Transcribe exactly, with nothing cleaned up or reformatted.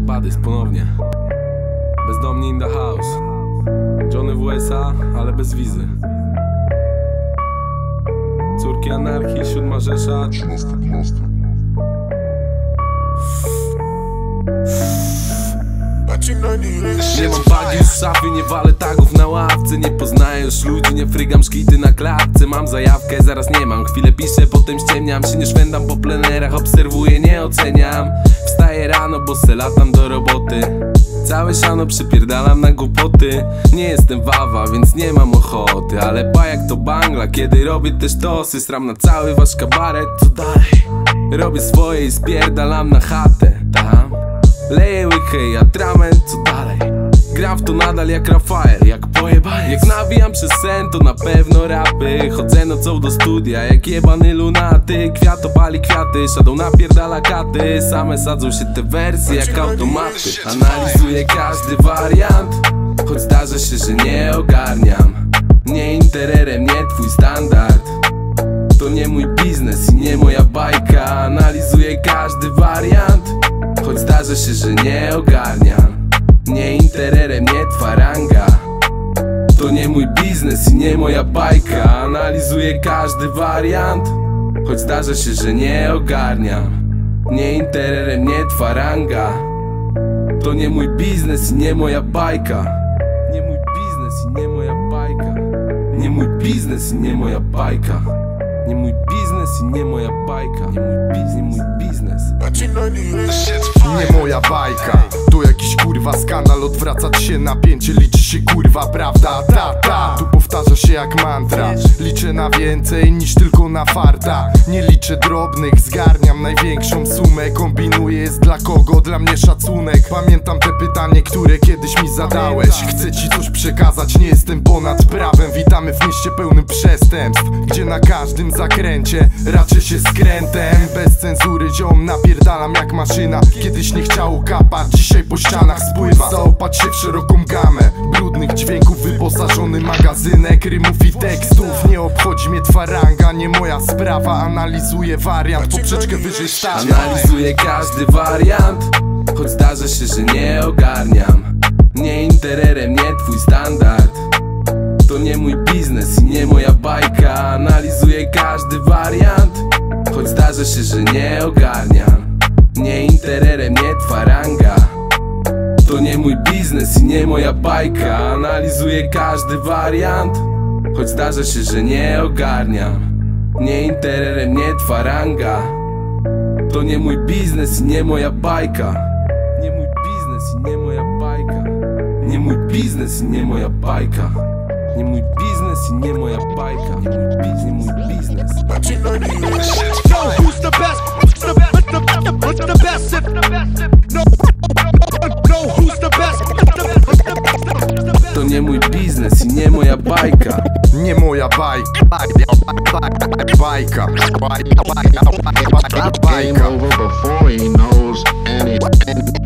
Badys ponownie. Bezdomni in the house. Johnny w U S A, ale bez wizy. Córki anarchii, siódma Rzesza. Nie mam bagi już w szafie, nie walę tagów na ławce. Nie poznaję już ludzi, nie frygam szkity na klatce. Mam zajawkę, zaraz nie mam, chwilę piszę, potem ściemniam się. Nie szwendam po plenerach, obserwuję, nie oceniam. Wstaję rano, bo se latam do roboty. Całe siano przypierdalam na głupoty. Nie jestem wawa, więc nie mam ochoty. Ale pajak to bangla, kiedy robię też tosy. Sram na cały wasz kabaret, co dalej? Robię swoje i spierdalam na chatę. Tam leję łychę i atrament, co dalej? Gram w to nadal jak Rafael, jak pojebaniec. Jak nawijam przez sen, to na pewno rapy. Chodzę nocą do studia jak jebany lunaty. Kwiat opali kwiaty, Shadow napierdala katy. Same sadzą się te wersje jak automaty. Analizuję każdy wariant, choć zdarza się, że nie ogarniam. Nie intererem, nie twój standard. To nie mój biznes i nie moja bajka. Analizuję każdy wariant, choć zdarza się, że nie ogarniam. Nie intererem, nie twa ranga. To nie mój biznes i nie moja bajka. Analizuję każdy wariant, choć zdarza się, że nie ogarniam. Nie intererem, nie twa ranga. To nie mój biznes i nie moja bajka. Nie mój biznes i nie moja bajka. Nie mój biznes i nie moja bajka. Nie mój biznes i nie moja bajka. Nie mój biznes, nie mój biznes. Nie moja bajka, to jakiś kurwa skandal. Odwracać się napięcie, liczy się kurwa prawda. Ta, ta, tu powtarza się jak mantra. Liczę na więcej niż tylko na farta. Nie liczę drobnych, zgarniam największą sumę. Kombinuję, jest dla kogo, dla mnie szacunek. Pamiętam te pytanie, które kiedyś mi zadałeś. Chcę ci coś przekazać, nie jestem ponad prawem. Witamy w mieście pełnym przestępstw, gdzie na każdym zakręcie raczej się skrętem. Bez cenzury ziom napierdalam jak maszyna. Kiedyś nie chciało kapać, dzisiaj po ścianach spływa. Zaopatrz się w szeroką gamę brudnych dźwięków, wyposażony magazynek rymów i tekstów. Nie obchodzi mnie twa ranga, nie moja sprawa. Analizuję wariant, poprzeczkę wyżej stawia. Analizuję każdy wariant, choć zdarza się, że nie ogarniam. Nie intererem, nie twój standard. To nie mój biznes i nie moja bajka. Analizuję każdy wariant, choć zdarza się, że nie ogarniam. Nie intererem, nie twa ranga. To nie mój biznes i nie moja bajka. Analizuję każdy wariant, choć zdarza się, że nie ogarniam. Nie intererem, nie twa ranga. To nie mój biznes i nie moja bajka. Nie mój biznes i nie moja bajka. Nie mój biznes i nie moja bajka. Nie mój biznes i nie moja bajka. Nie mój biznes, nie mój biznes. Yo, who's the best? What's the best? What's the best? If no, no, who's the best? To nie mój biznes i nie moja bajka. Nie moja bajka. Bajka. Bajka. Game over before he knows any.